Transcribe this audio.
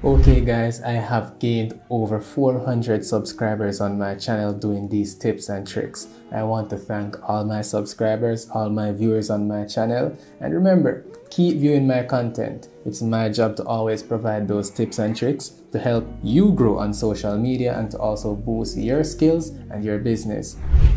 Okay guys, I have gained over 400 subscribers on my channel doing these tips and tricks. I want to thank all my subscribers, all my viewers on my channel, and remember, keep viewing my content. It's my job to always provide those tips and tricks to help you grow on social media and to also boost your skills and your business.